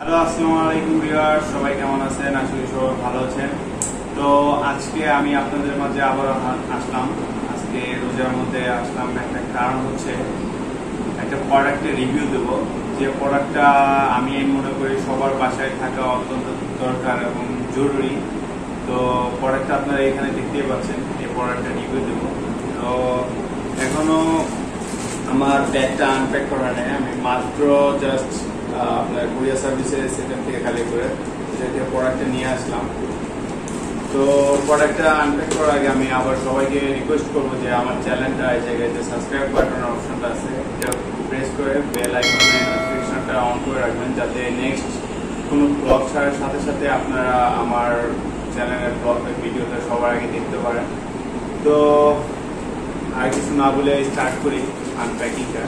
Hello আসসালামু আলাইকুম viewers, সবাই কেমন আছেন? আশা করি সবাই ভালো আছেন। তো আজকে আমি আপনাদের মাঝে আবার আসলাম। আজকে রোজার মধ্যে আসলাম, একটা কারণ হচ্ছে একটা প্রোডাক্টের রিভিউ দেব। যে প্রোডাক্টটা আমি মনে করি সবার বাসায় থাকা অত্যন্ত দরকার এবং জরুরি। তো প্রোডাক্টটা আপনারা এখানে দেখতেই পাচ্ছেন, এই প্রোডাক্টটা রিভিউ দেব। তো এখনো আমার ব্যাগটা আনপ্যাক করা নেই, আমি মাত্র জাস্ট আপনার কুরিয়ার সার্ভিসের সেখান থেকে খালি করে সেটা প্রোডাক্টটা নিয়ে আসলাম। তো প্রোডাক্টটা আনপ্যাক করার আগে আমি আবার সবাইকে রিকোয়েস্ট করবো যে আমার চ্যানেলটা এই জায়গায় যে সাবস্ক্রাইব বাটনের অপশনটা আছে এটা প্রেস করে বেল আইকনে নোটিফিকেশনটা অন করে রাখবেন, যাতে নেক্সট কোনো ব্লগ ছাড়ার সাথে সাথে আপনারা আমার চ্যানেলের ব্লগের ভিডিওটা সবার আগে দেখতে পারেন। তো আর কিছু না বলে স্টার্ট করি আনপ্যাকিংটা।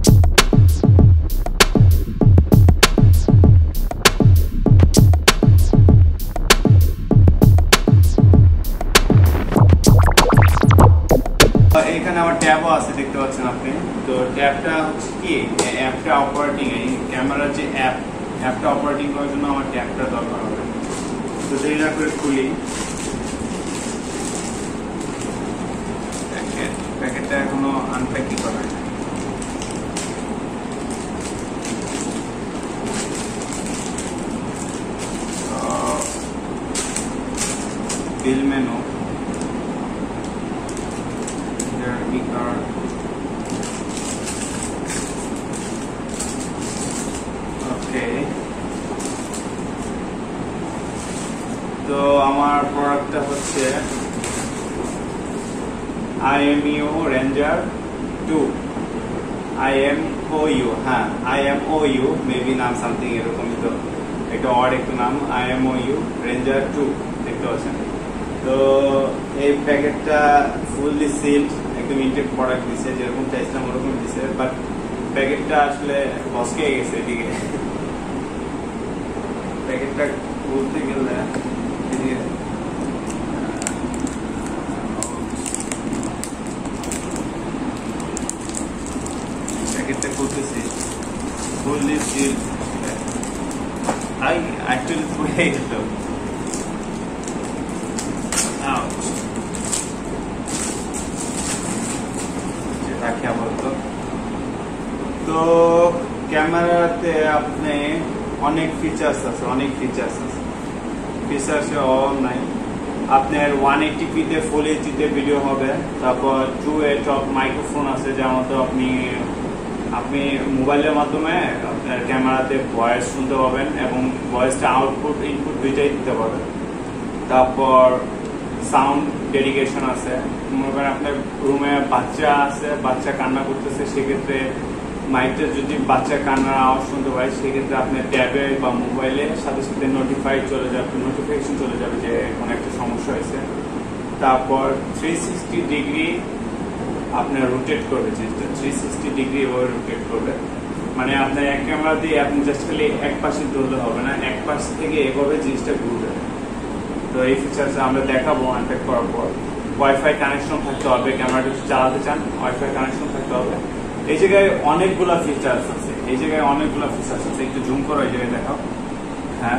এখানে আমার ট্যাবও আছে, দেখতে পাচ্ছেন আপনি। তো ট্যাবটা হচ্ছে কি, অ্যাপটা অপারেটিং, এই ক্যামেরার যে অ্যাপটা অপারেটিং করার জন্য আমার ট্যাবটা দরকার হবে। তো দেরি না করে খুলি প্যাকেটটা, এখনো আনপ্যাকিং করা হয়। Bill menu, okay. তো আমার প্রোডাক্টটা হচ্ছে IMEO Ranger 2 IMOU, হ্যাঁ IMOU, মেবি নাম সামথিং এরকমই, তো একটা অড একটু নাম, IMOU Ranger 2 দেখতে পাচ্ছেন। তো এই প্যাকেটটা ফুললি সিলড, একদম ইনটেক প্রোডাক্ট দিছে, যেরকম চাইছিলাম ওরকম দিছে, বাট প্যাকেটটা আসলে বসকে গেছে এদিকে। প্যাকেটটা খুলতে গেলে এদিকে প্যাকেটটা খুলতেছি, ফুললি সিলড। অ্যাকচুয়ালি পড়ে গেল। তো ক্যামেরাতে আপনি অনেক ফিচার্স আছে, ফিচার্সে অল নাই। আপনার 180p তে ফুল এইচডিতে ভিডিও হবে, তারপর 2way টপ মাইক্রোফোন আছে, যার মতো আপনি মোবাইলের মাধ্যমে আপনার ক্যামেরাতে ভয়েস শুনতে পাবেন এবং ভয়েসটা আউটপুট ইনপুট দুইটাই দিতে পারবেন। তারপর সাউন্ড ডেডিকেশন আছে, মনে করেন আপনার রুমে বাচ্চা আছে, বাচ্চা কান্না করতেছে, সেক্ষেত্রে মাইকটা যদি বাচ্চা কান্নার আওয়াজ শুনতে পায়, সেক্ষেত্রে আপনার ট্যাবে বা মোবাইলে সাথে সাথে নোটিফিকেশন চলে যাবে যে কোনো একটা সমস্যা হয়েছে। তারপর 360 ডিগ্রি আপনার রোটেট করবে, জিনিসটা 360 ডিগ্রি এভাবে রোটেট করবে। মানে আপনার এক ক্যামেরা দিয়ে আপনি জাস্ট খালি এক পাশে ধরলে হবে না, এক পাশ থেকে এভাবে জিনিসটা ঘুরবে। তো এই ফিচার্স আমরা দেখাবো আনপ্যাক করার পর। ওয়াইফাই কানেকশন থাকতে হবে, ক্যামেরাটা যদি চালাতে চান ওয়াইফাই কানেকশন থাকতে হবে। এই জায়গায় অনেকগুলা ফিচার্স আছে, একটু জুম করো, এই জায়গায় দেখাও। হ্যাঁ,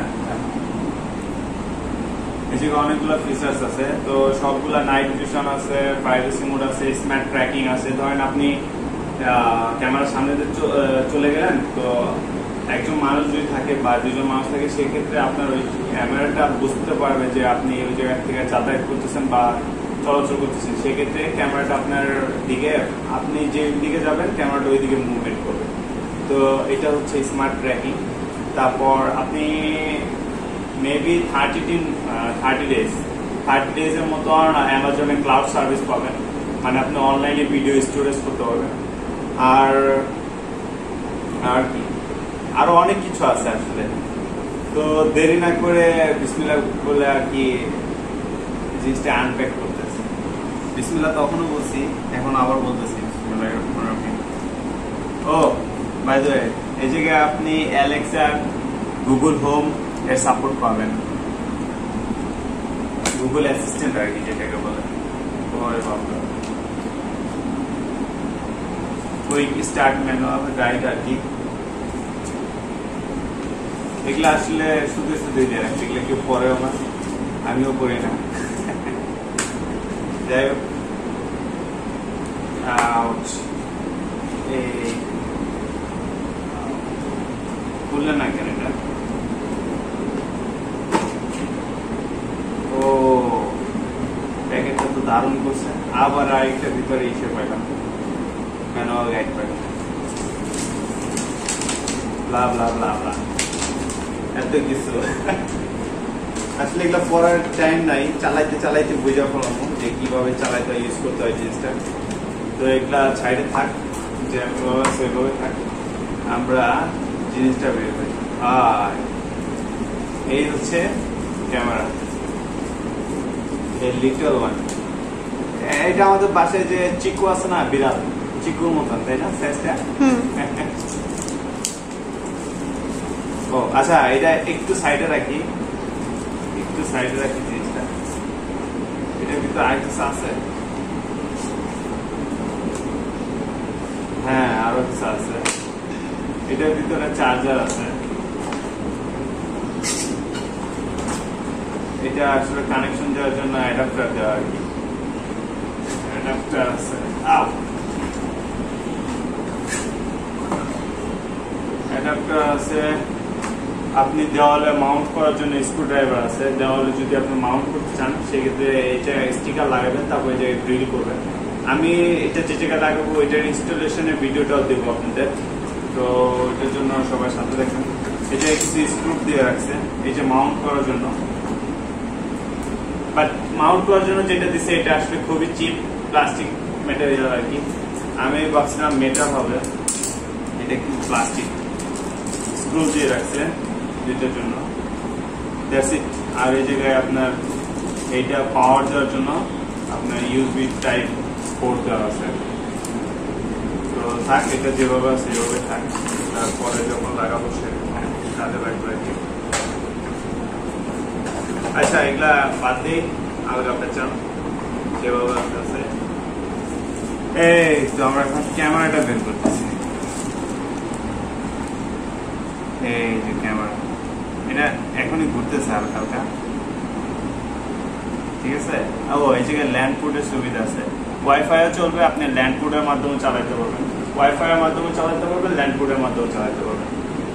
এই জায়গায় অনেকগুলা ফিচার্স আছে। তো সবগুলা নাইট ভিশন আছে, প্রাইভেসি মোড আছে, স্মার্ট ট্র্যাকিং আছে। ধরেন আপনি ক্যামেরার সামনে চলে গেলেন, তো একজন মানুষ যদি থাকে বা দুজন মানুষ থাকে, সেক্ষেত্রে আপনার ওই ক্যামেরাটা বুঝতে পারবে যে আপনি ওই জায়গা থেকে যাতায়াত করতেছেন বা চলাচল করতেছেন। সেক্ষেত্রে ক্যামেরাটা আপনার দিকে, আপনি যে দিকে যাবেন ক্যামেরাটা ওই দিকে মুভমেন্ট করবে। তো এটা হচ্ছে স্মার্ট ট্র্যাকিং। তারপর আপনি মেবি 30 ডেজের মতো অ্যামাজনে ক্লাউড সার্ভিস পাবেন, মানে আপনি অনলাইনে ভিডিও স্টোরেজ করতে পারবেন। আর কি আরো অনেক কিছু আছে আসলে। তো দেরি না করে বিসমিল্লাহ বলে আর কি জিনিসটা আনপ্যাক করতেছি। বিসমিল্লাহ তখনও বলছি, এখন আবার বলতেছি। ও বাই দ্য ওয়ে, এই জায়গায় আপনি অ্যালেক্সা, গুগল হোম এর সাপোর্ট পাবেন, গুগল অ্যাসিস্ট্যান্ট আর কি যেটাকে বলে। কুইক স্টার্ট মেনু গাইড আর কি। এগুলা আসলে শুধু শুধু দিয়ে রাখছে, এগুলো কেউ পরেও না, আমিও পড়ি না। যাই হোক, এই খুললে না কেন এটা? ও প্যাকেটটা তো দারুণ করছে। আবার আরেকটা ভিতরে এসে পাইলাম, ম্যানুয়াল গাইড পাইলাম, ব্লা ব্লা ব্লা ব্লা, এত কিছু। আসলে এগুলো পড়ার টাইম নাই, চালাইতে চালাইতে বুঝা পড়াবো যে কিভাবে চালাইতে ইউজ করতে হয় জিনিসটা। তো এগুলা সাইডে থাক, যেভাবে সেভাবে থাক, আমরা জিনিসটা বের করি। আর এই হচ্ছে ক্যামেরা, এই লিটল ওয়ান। এটা আমাদের বাসায় যে চিকু আছে না, বিড়াল চিকুর মতন, তাই না সাইজটা? ও আচ্ছা, এটা একটু সাইডে রাখি, একটু সাইডে রাখি জিনিসটা। এটা কিন্তু আরেকটু আছে, হ্যাঁ আরো কিছু আছে। এটার ভিতরে চার্জার আছে, এটা আসলে কানেকশন দেওয়ার জন্য অ্যাডাপ্টার দেওয়া আর কি, অ্যাডাপ্টার আছে। অ্যাডাপ্টার আছে, আপনি দেওয়ালে মাউন্ট করার জন্য স্ক্রুড্রাইভার আছে। দেওয়ালে যদি আপনি মাউন্ট করতে চান সেক্ষেত্রে এটা স্টিকার লাগাবেন, তারপর এটা ড্রিল করবেন। আমি এটা যে জায়গায় লাগাবো এটার ইনস্টলেশনের ভিডিওটাও দেবো আপনাদের, তো এটার জন্য সবাই সাথে দেখেন। এটা কিছু স্ক্রু দিয়ে রাখছে এই যে মাউন্ট করার জন্য, বাট মাউন্ট করার জন্য যেটা দিচ্ছে এটা আসলে খুবই চিপ প্লাস্টিক ম্যাটেরিয়াল আর কি। আমি ভাবছিলাম মেটাল হবে, এটা কিন্তু প্লাস্টিক। স্ক্রু দিয়ে রাখছে যেটার জন্য, দ্যাটস ইট। আর এই জায়গায় আপনার এইটা পাওয়ার দেওয়ার জন্য আপনার ইউএসবি টাইপ পোর্ট দেওয়া আছে। তো থাক, এটা যেভাবে আছে সেভাবে থাক, তারপরে যখন লাগাবো সে কাজে লাগবে আর কি। আচ্ছা, এগুলা বাদ দিই, আলগা পেঁচান যেভাবে আছে। এই তো আমরা এখন ক্যামেরাটা বের করতেছি। এই যে ক্যামেরা, এটা এখনই ঘুরতেছে হালকা হালকা, ঠিক আছে। ও এই জায়গায় ল্যান্ড পোর্টের সুবিধা আছে, ওয়াইফাইও চলবে, আপনি ল্যান্ড পোর্টের মাধ্যমে চালাতে পারবেন, ওয়াইফাই এর মাধ্যমে চালাতে পারবেন, ল্যান্ড পোর্টের মাধ্যমে চালাতে পারবেন।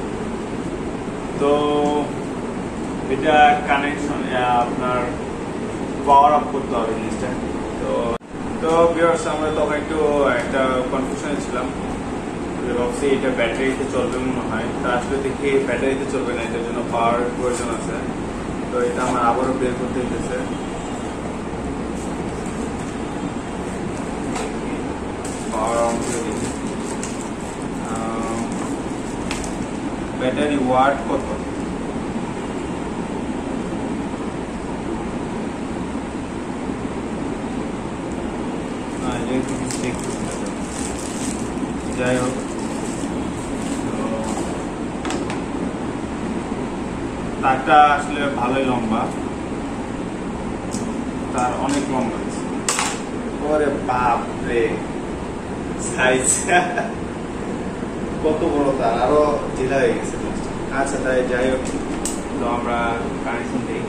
তো এটা কানেকশন আপনার পাওয়ার আপ করতে হবে জিনিসটা। তো ভিউয়ার্স, আমরা তখন একটু একটা কনফিউশনে ছিলাম, ভাবছি এটা ব্যাটারিতে চলবে মনে হয়, তা আসলে দেখি ব্যাটারিতে চলবে না, এটার জন্য পাওয়ার প্রয়োজন আছে। তো এটা আমার আবারও বের করতে হইতেছে। পাওয়ার অন করে দিই। ব্যাটারি ওয়াট কত? যাই হোক, তারটা আসলে ভালোই লম্বা, তার অনেক লম্বা। ওরে বাপ রে, সাইজ কত বড়, তার আরো ঢিলা হয়ে গেছে। আচ্ছা তাই যাই হোক, তো আমরা কানেকশন দিই।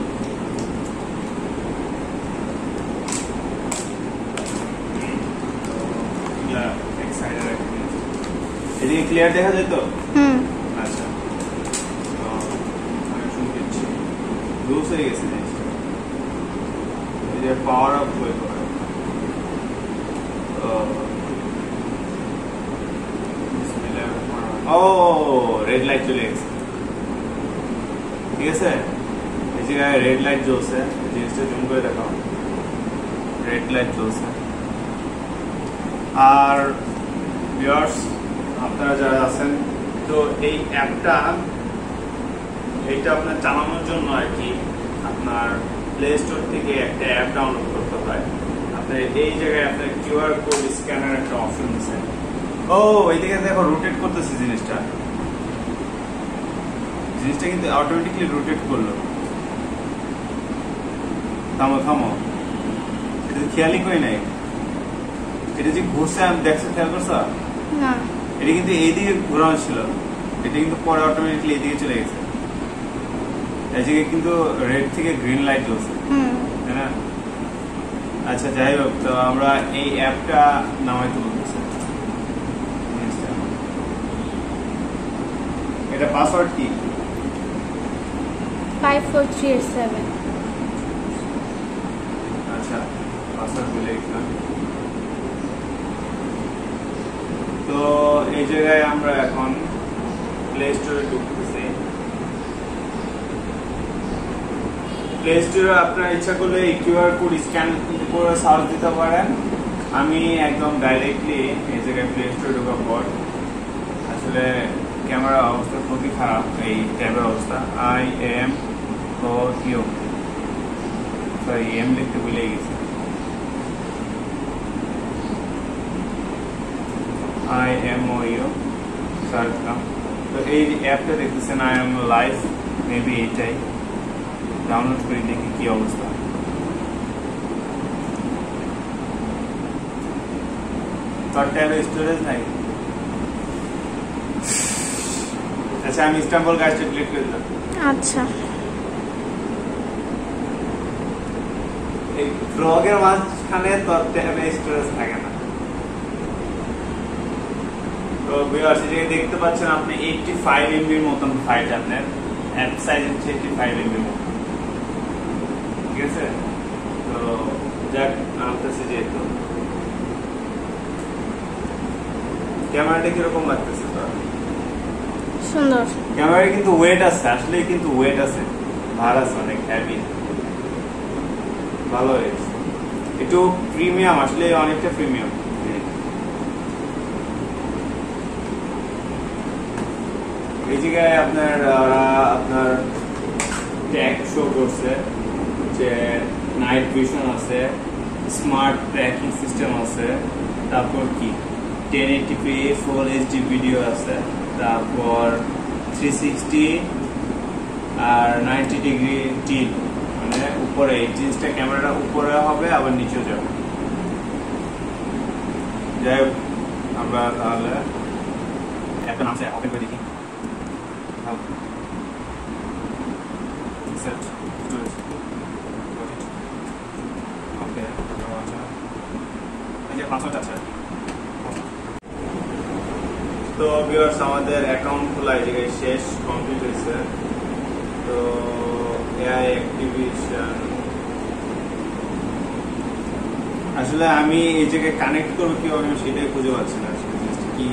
এদিকে ক্লিয়ার দেখা যায় তো? আচ্ছা, তো কানেকশন দিচ্ছি। লুজ হয়ে গেছে জিনিসটা, এই যে পাওয়ার আপ হয়ে পড়ে। ও রেড লাইট চলে গেছে, ঠিক আছে। এই জায়গায় রেড লাইট জ্বলছে, জিনিসটা জুম করে দেখাও, রেড লাইট জ্বলছে। আর ভিউয়ার্স, আপনারা যারা আছেন, তো এই অ্যাপটা এইটা আপনার চালানোর জন্য আর কি আপনার প্লে স্টোর থেকে একটা অ্যাপ ডাউনলোড করতে হয়। আপনার এই জায়গায় আপনার কিউআর কোড স্ক্যানার একটা অপশন আছে। ও এইদিকে দেখো রোটেট করতেছে জিনিসটা কিন্তু অটোমেটিকলি রোটেট করলো। থামো থামো, এটা খেয়ালই করি নাই, এটা যে ঘুরছে আমি দেখছো, খেয়াল করছো না? এটা কিন্তু এইদিকে ঘোরানো ছিল, এটা কিন্তু পরে অটোমেটিকলি এইদিকে চলে গেছে। এই জায়গায় কিন্তু রেড থেকে গ্রিন লাইট জ্বলছে, তাই না? আচ্ছা যাই হোক, তো আমরা এই অ্যাপটা নামাইতে বলতেছি। এটা পাসওয়ার্ড কি? 54387। আচ্ছা, পাসওয়ার্ড বলে দিলাম। তো এই জায়গায় আমরা এখন প্লে স্টোরে ঢুকতেছি। প্লে স্টোরে আপনার ইচ্ছা করলে এই কিউআর কোড স্ক্যান করে সার্চ দিতে পারেন। আমি একদম ডাইরেক্টলি এই জায়গায় প্লে স্টোরে ঢোকার পর আসলে ক্যামেরার অবস্থা খুবই খারাপ, এই ট্যাবের অবস্থা। IMOU, সরি এম লিখতে ভুলে গেছি। IMOU সার্চ দাম। তো এই অ্যাপটা দেখতেছেন IM লাইভ, মেবি এইটাই। ডাউনলোড করে দেখি কি অবস্থা। তার ট্যাবে স্টোরেজ নাই। আচ্ছা, আমি ইস্তাম্বুল গাইডটা ক্লিক করে দিলাম। আচ্ছা, এই ব্লগের মাঝখানে তোর ট্যাবে স্টোরেজ থাকে না। তো ভিউয়ার্স, এই দেখতে পাচ্ছেন আপনি 85 MB এর মতন ফাইল, আপনার অ্যাপ সাইজ হচ্ছে 85 MB এর মতন, ঠিক আছে? তো যাক, আনতেছে যেহেতু। ক্যামেরাটা কিরকম লাগতেছে? তো সুন্দর। ক্যামেরা কিন্তু ওয়েট আছে, আসলে কিন্তু ওয়েট আছে, ভার আছে, অনেক হেভি, ভালো হয়েছে। একটু প্রিমিয়াম, আসলে অনেকটা প্রিমিয়াম। এই জায়গায় আপনার ট্যাগ শো করছে যে নাইট ভিশন আছে, স্মার্ট ট্র্যাকিং সিস্টেম আছে, তারপর কি 1080p ফুল এইচডি ভিডিও আছে, তারপর 360 আর 90 ডিগ্রি টিল, মানে উপরে এই জিনিসটা ক্যামেরাটা উপরে হবে আবার নিচে যাবে। যাই হোক, আমরা তাহলে একটা নামছে ওপেন করে দেখি। তো ভিউয়ার্স, আমাদের অ্যাকাউন্ট খোলা এই জায়গায় শেষ, কমপ্লিট হয়েছে। তো এআই অ্যাক্টিভেশন, আসলে আমি এই জায়গায় কানেক্ট করবো কিভাবে সেটাই খুঁজে পাচ্ছি না, কি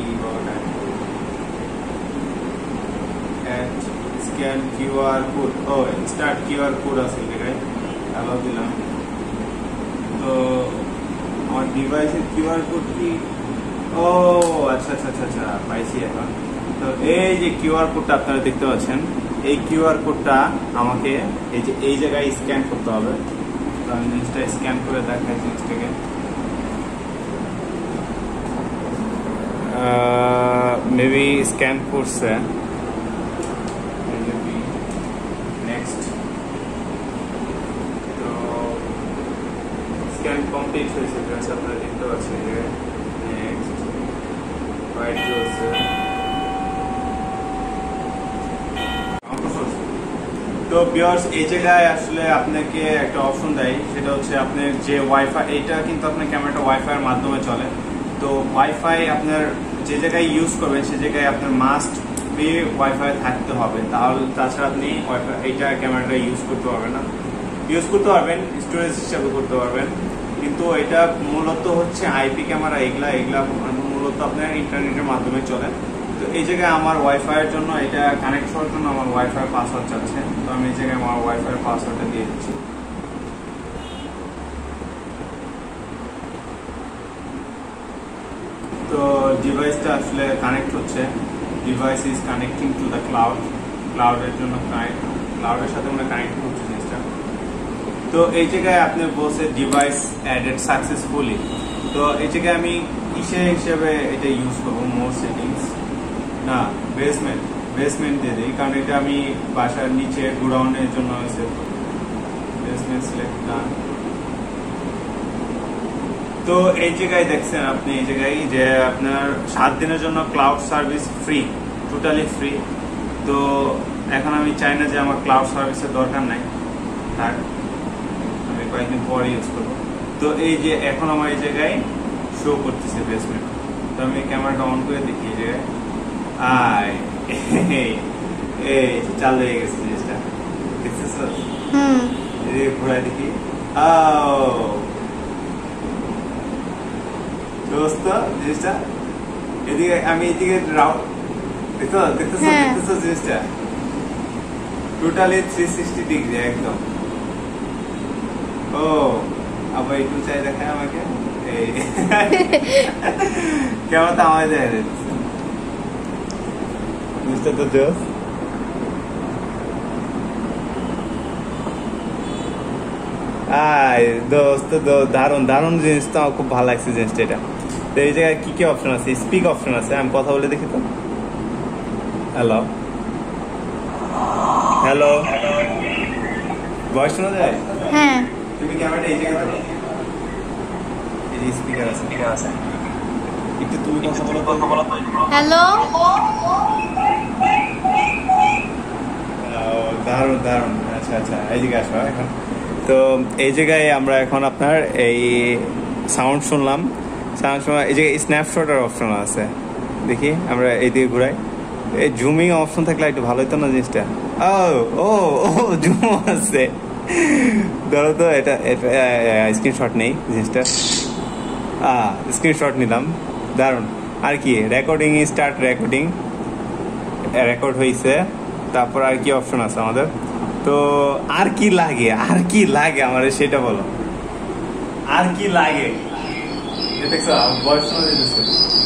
স্ক্যান কিউআর কোড। ও, স্টার্ট কিউআর কোড আছে জায়গায়, অ্যালাউ দিলাম। তো আমার ডিভাইসের কিউআর কোড কি? ও আচ্ছা আচ্ছা আচ্ছা আচ্ছা, পাইছি এখন। তো এই যে কিউআর কোডটা আপনারা দেখতে পাচ্ছেন, এই কিউআর কোডটা আমাকে এই যে এই জায়গায় স্ক্যান করতে হবে। তো আমি জিনিসটা স্ক্যান করে দেখাই জিনিসটাকে। মেবি স্ক্যান করছে। নেক্সট, তো স্ক্যান কমপ্লিট হয়েছে, আপনারা দেখতে পাচ্ছেন যে নেক্সট হোয়াইট রয়েছে। তো ভিউয়ার্স, এই জায়গায় আসলে আপনাকে একটা অপশন দেয়, সেটা হচ্ছে আপনার যে ওয়াইফাই, এটা কিন্তু আপনার ক্যামেরাটা ওয়াইফাই এর মাধ্যমে চলে। তো ওয়াইফাই আপনার যে জায়গায় ইউজ করবেন সে জায়গায় আপনার মাস্ট বি ওয়াইফাই থাকতে হবে, তাহলে তাছাড়া আপনি ওয়াইফাই এইটা ক্যামেরাটা ইউজ করতে পারবেন না। ইউজ করতে পারবেন, স্টোরেজ হিসাবে করতে পারবেন, কিন্তু এটা মূলত হচ্ছে আইপি ক্যামেরা, এগুলা মূলত আপনার ইন্টারনেটের মাধ্যমে চলে। তো এই জায়গায় আমার ওয়াইফাই এর জন্য, এটা কানেক্ট হওয়ার জন্য আমার ওয়াইফাই পাসওয়ার্ড চাচ্ছে। তো আমি এই জায়গায় আমার ওয়াইফাই পাসওয়ার্ডটা দিয়ে দিচ্ছি। তো ডিভাইসটা আসলে কানেক্ট হচ্ছে, device is connecting to the cloud. ক্লাউডের জন্য ক্লাউডের সাথে আমরা কানেক্ট করছি জিনিসটা। তো এই জায়গায় আপনি বলছে ডিভাইস অ্যাডেড সাকসেসফুলি। তো এই জায়গায় আমি কিসে হিসেবে এটা ইউজ করবো? মোর সেটিংস না, বেসমেন্ট দিয়ে দিই, কারণ এটা আমি বাসার নিচে গোডাউনের জন্য হয়েছে। Basement select done. তো এই জায়গায় দেখছেন আপনি, এই জায়গায় যে আপনার 7 দিনের জন্য cloud service free, totally free. তো এখন আমি চাই না যে আমার ক্লাউড সার্ভিসের দরকার নাই, থাক, আমি কয়েকদিন পরে ইউজ করবো। তো এই যে এখন আমার এই জায়গায় শো করতেছে বেসমেন্ট, তো আমি ক্যামেরাটা অন করে দেখি এই জায়গায় এই চালু হয়ে গেছে জিনিসটা, দেখতেছ? এদিকে ঘোরায় দেখি, দোস্ত জিনিসটা এদিকে, আমি এদিকে রাউন্ড দেখতেছ জিনিসটা টোটালি 360 ডিগ্রি একদম। ও আবার একটু চাই দেখায় আমাকে, এই কেমন তো আমার দেখা যাচ্ছে জিনিসটা, তো জোস। দোস্ত দারুন দারুন জিনিস, তো আমার খুব ভালো লাগছে জিনিসটা। এটা তো এই জায়গায় কি কি অপশন আছে? স্পিক অপশন আছে, আমি কথা বলে দেখি তো। হ্যালো হ্যালো, ভয়েস শোনা যায়? হ্যাঁ। তুমি ক্যামেরাটা এই জায়গায় ধরো, এই যে স্পিকার আছে, একটু তুমি কথা বলো তো। হ্যালো। দারুন দারুন, আচ্ছা আচ্ছা, এই জায়গায় আসো এখন। তো এই জায়গায় আমরা এখন আপনার এই সাউন্ড শুনলাম, সাউন্ড শোনা। এই জায়গায় স্ন্যাপশটের অপশন আছে, দেখি আমরা এইদিকে ঘুরাই। এই জুমিং অপশন থাকলে একটু ভালো হতো না জিনিসটা। ও ও জুম আছে, ধরো তো এটা স্ক্রিনশট নেই জিনিসটা, স্ক্রিনশট নিলাম, দারুন। আর কি রেকর্ডিং, স্টার্ট রেকর্ডিং, রেকর্ড হয়েছে। তারপর আর কি অপশন আছে আমাদের? তো আর কি লাগে, আর কি লাগে আমার সেটা বলো, আর কি লাগে? দেখছো ভয়েস শোনা যেতেছে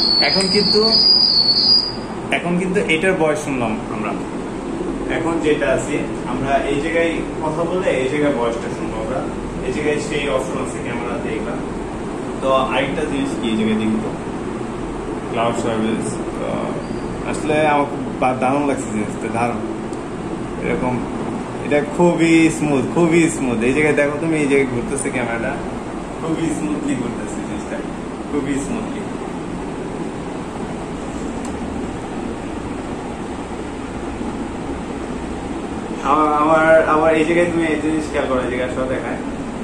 এখন কিন্তু এটার ভয়েস শুনলাম আমরা। এখন যেটা আছে আমরা এই জায়গায় কথা বলে এই জায়গায় ভয়েসটা শুনবো আমরা, এই জায়গায় সেই অপশন আছে ক্যামেরাতে এগুলা। তো আরেকটা জিনিস কি এই জায়গায় দেখি তো, ক্লাউড সার্ভিস। তো আসলে আমার খুব দারুণ লাগছে জিনিসটা, দারুণ। এরকম এটা খুবই স্মুথ। এই জায়গায় দেখো তুমি, এই জায়গায় ঘুরতেছে ক্যামেরাটা, খুবই স্মুথলি ঘুরতেছে জিনিসটা, খুবই স্মুথলি। আমার এই জায়গায় তুমি এই জিনিস খেয়াল করো, এই জায়গায় সব দেখায়,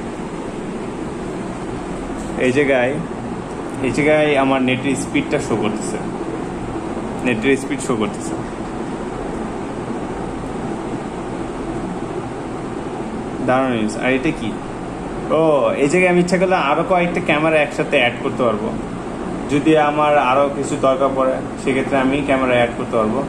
এই জায়গায় আমার নেটের স্পিডটা শো করতেছে, নেটের স্পিড শো করতেছে। দারুণ জিনিস। আর এটা কি? ও এই জায়গায় আমি ইচ্ছা করলে আরো কয়েকটা ক্যামেরা একসাথে অ্যাড করতে পারবো, যদি আমার আরো কিছু দরকার পড়ে সেক্ষেত্রে আমি ক্যামেরা অ্যাড করতে পারবো।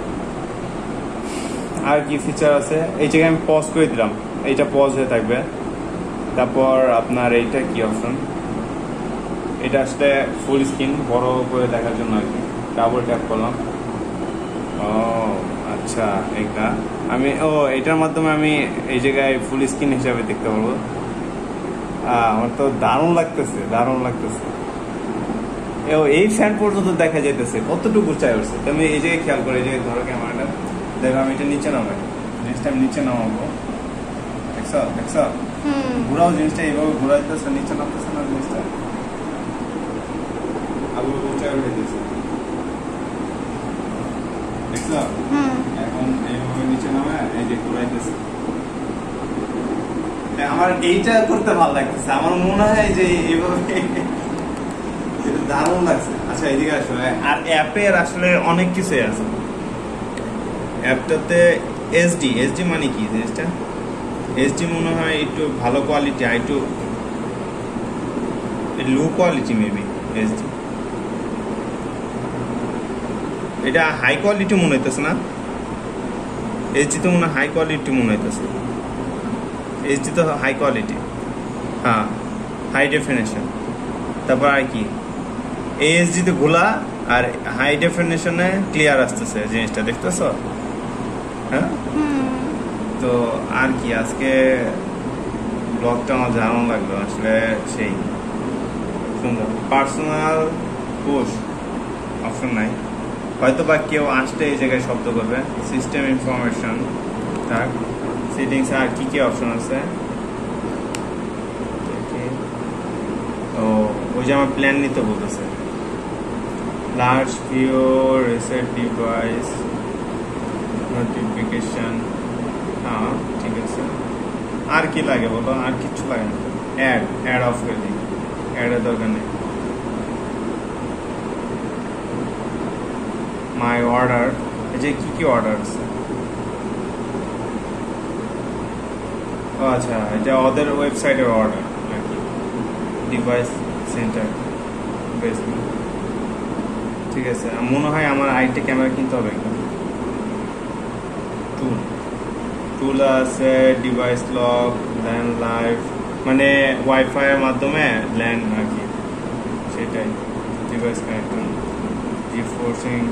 আর কি ফিচার আছে? এই জায়গায় আমি পজ করে দিলাম, এইটা পজ হয়ে থাকবে। তারপর আপনার এইটা কি অপশন? এটা আসলে ফুল স্ক্রিন বড় করে দেখার জন্য আর কি, ডাবল ট্যাপ করলাম। ও আচ্ছা, এটা আমি এটার মাধ্যমে আমি এই জায়গায় ফুল স্ক্রিন হিসাবে দেখতে পারবো। আমার তো দারুণ লাগতেছে। এই ফ্যান পর্যন্ত দেখা যাইতেছে, কতটুকু চাই উঠছে। তুমি এই জায়গায় খেয়াল করো, এই জায়গায় ধরো ক্যামেরাটা, দেখো আমি এটা নিচে নামাই, জিনিসটা আমি নিচে নামাবো, দেখছো ঘুরাও জিনিসটা এইভাবে ঘুরাইতেছে, নিচে নামতেছে না জিনিসটা, আবার উঠে উঠে দিচ্ছে, দেখছো? এখন এইভাবে নিচে নামে এই যে ঘুরাইতেছে। আমার এইটা করতে ভালো লাগতেছে, আমার মনে হয় যে এইভাবে দারুণ লাগছে। আচ্ছা এদিকে আসলে আর অ্যাপের আসলে অনেক কিছু আছে অ্যাপটাতে। এসডি মানে কি জিনিসটা? এসডি মনে হয় একটু ভালো কোয়ালিটি, একটু লো কোয়ালিটি মেবি এসডি। এটা হাই কোয়ালিটি মনে হইতেছে না? এইচডি তো মনে হয় হাই কোয়ালিটি মনে হইতেছে। এইচডি তো হাই কোয়ালিটি, হ্যাঁ, হাই ডেফিনেশন। তারপর আর কি এইচডি তে ঘোলা আর হাই ডেফিনেশনে ক্লিয়ার আসতেছে জিনিসটা, দেখতেছ? হ্যাঁ। তো আর কি আজকে ব্লগটা আমার জানানো লাগলো আসলে, সেই সুন্দর। পার্সোনাল পোস্ট অপশন নাই, হয়তো বা কেউ আসতে এই জায়গায় শব্দ করবে। সিস্টেম ইনফরমেশন, থাক, সেটিংস। আর কি কি অপশন আছে? ও ওই যে আমার প্ল্যান নিতে বলতেছে, large view, reset device, notification, হ্যাঁ ঠিক আছে। আর কি লাগে বলো, আর কিছু লাগে না। অ্যাড অফ করে দিই, অ্যাডের দরকার নেই। মাই অর্ডার, এই যে কি অর্ডার আছে, ও আচ্ছা এটা ওদের ওয়েবসাইটের অর্ডার নাকি, ডিভাইস সেন্টার বেসমেন্ট, ঠিক আছে। মনে হয় আমার আইটি ক্যামেরা কিনতে হবে। টুল আছে, ডিভাইস লক, ল্যান্ড লাইভ, মানে ওয়াইফাই এর মাধ্যমে ল্যান্ড আর কি, সেটাই। Device connection, reinforcing,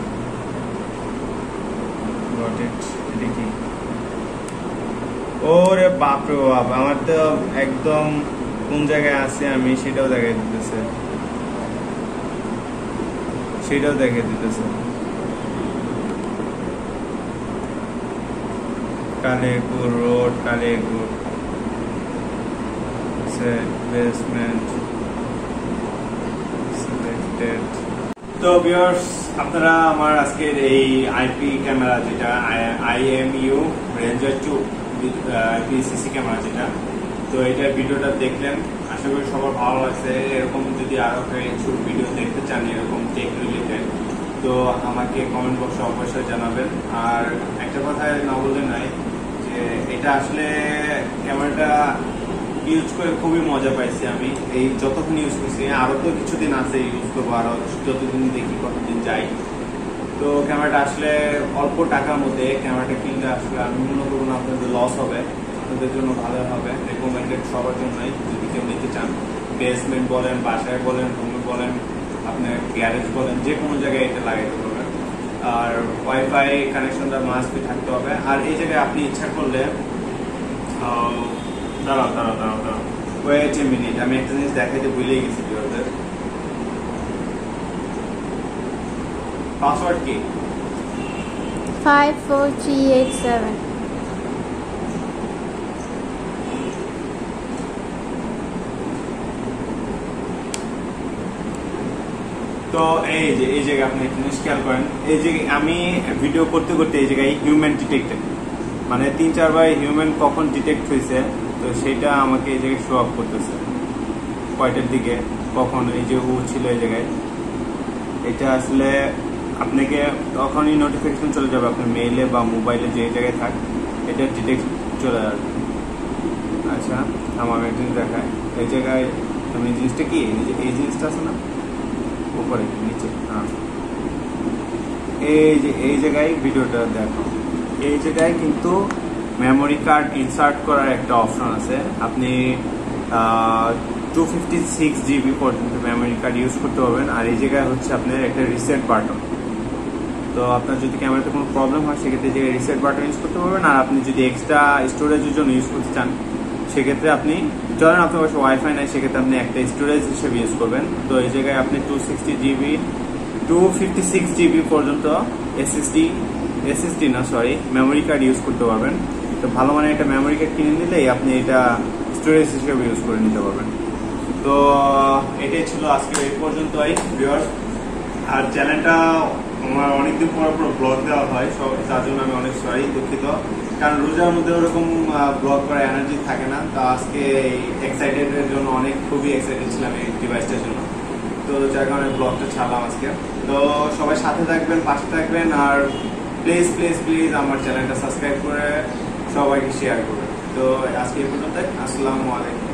got it. এটা কি? ওরে বাপরে বাপ, আমার তো একদম কোন জায়গায় আছে আমি সেটাও দেখাই দিতেছে, Kalerpur road, Kalerpur basement selected. তো ভিউয়ার্স, আপনারা আমার আজকের এই আইপি ক্যামেরা যেটা IMU রেঞ্জার 2 IPCC ক্যামেরা যেটা, তো এটার ভিডিওটা দেখলেন, আশা করি সবার ভালো লাগছে। এরকম যদি আরো কিছু ভিডিও দেখতে চান এরকম টেক রিলেটেড, তো আমাকে কমেন্ট বক্সে অবশ্যই জানাবেন। আর একটা কথা না বললে নয় যে এটা আসলে ক্যামেরাটা ইউজ করে খুবই মজা পাইছি আমি, এই যতক্ষণ ইউজ করছি। আরো তো কিছুদিন আছে ইউজ করবো, আরো যতদিন দেখি কতদিন যাই। তো ক্যামেরাটা আসলে অল্প টাকার মধ্যে ক্যামেরাটা কিনলে আসলে আমি মনে করবো না আপনাদের লস হবে, আপনাদের জন্য ভালো হবে। রেকমেন্ডেড সবার জন্যই, যদি কেউ নিতে চান। বেসমেন্ট বলেন, বাসায় বলেন, রুমে বলেন, আপনার গ্যারেজ বলেন, যে কোনো জায়গায় এটা লাগাইতে পারবেন। আর ওয়াইফাই কানেকশনটা মাস্ট থাকতে হবে। আর এই জায়গায় আপনি ইচ্ছা করলে দাঁড়াও ওয়েট এ মিনিট, আমি একটা জিনিস দেখাইতে ভুলেই গেছি ভিউয়ারদের। পাসওয়ার্ড কি? 54387। তো এই জায়গায় আপনি একটা জিনিস খেয়াল করেন, এই যে আমি ভিডিও করতে করতে এই জায়গায় হিউম্যান ডিটেক্টেড, মানে 3-4 বার হিউম্যান কখন ডিটেক্ট হয়েছে, তো সেটা আমাকে এই জায়গায় শো আপ করতেছে কয়টার দিকে কখন। এই যে ছিল এই জায়গায়, এটা আসলে আপনাকে তখনই নোটিফিকেশন চলে যাবে আপনার মেইলে বা মোবাইলে, যে জায়গায় থাক এটা ডিটেক্ট চলে যাবে। আচ্ছা আমার একটা জিনিস দেখায়, এই জায়গায় আমি জিনিসটা কি, এই জিনিসটা আছে না উপরে নিচে, হ্যাঁ এই জায়গায় ভিডিওটা দেখো, এই জায়গায় কিন্তু মেমোরি কার্ড ইনসার্ট করার একটা অপশন আছে। আপনি 256 GB পর্যন্ত মেমোরি কার্ড ইউজ করতে পারবেন। আর এই জায়গায় হচ্ছে আপনার একটা রিসেট বাটন, তো আপনার যদি ক্যামেরাতে কোনো প্রবলেম হয় সেক্ষেত্রে যে রিসেট বাটন ইউজ করতে পারবেন। আর আপনি যদি এক্সট্রা স্টোরেজের জন্য ইউজ করতে চান সেক্ষেত্রে আপনি, ধরেন আপনার কাছে ওয়াইফাই নাই, সেক্ষেত্রে আপনি একটা স্টোরেজ হিসেবে ইউজ করবেন। তো এই জায়গায় আপনি 256 GB পর্যন্ত মেমোরি কার্ড ইউজ করতে পারবেন। তো ভালো মানে একটা মেমোরি কার্ড কিনে নিলেই আপনি এটা স্টোরেজ হিসেবে ইউজ করে নিতে পারবেন। তো এটাই ছিল আজকে এই পর্যন্তই ভিউয়ার্স। আর চ্যানেলটা আমার অনেকদিন পর ব্লগ দেওয়া হয়, তার জন্য আমি অনেক সরি, দুঃখিত। কারণ রোজার মধ্যে ওরকম ব্লগ করার এনার্জি থাকে না। তো আজকে এক্সাইটেডের জন্য খুবই এক্সাইটেড ছিলাম এই ডিভাইসটার জন্য, তো যার কারণে ব্লগটা ছাড়লাম আজকে। তো সবাই সাথে থাকবেন, পাশে থাকবেন। আর প্লিজ আমার চ্যানেলটা সাবস্ক্রাইব করে সবাইকে শেয়ার করবেন। তো আজকে এই পর্যন্ত, আসসালামু আলাইকুম।